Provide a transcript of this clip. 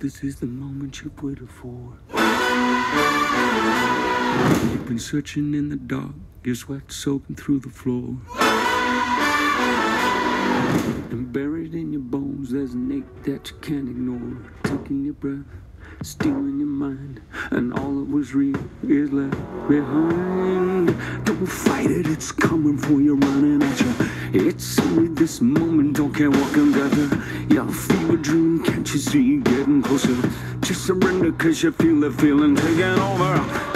this is the moment you've waited for. You've been searching in the dark, your sweat soaking through the floor. And buried in your bones, there's an ache that you can't ignore. Taking your breath, stealing your mind, and all that was real is left behind. Don't fight it, it's coming for you, running at you. It's only this moment, don't care what comes after. Your fever dream, can't you see, getting closer. Just surrender, cause you feel the feeling taking over.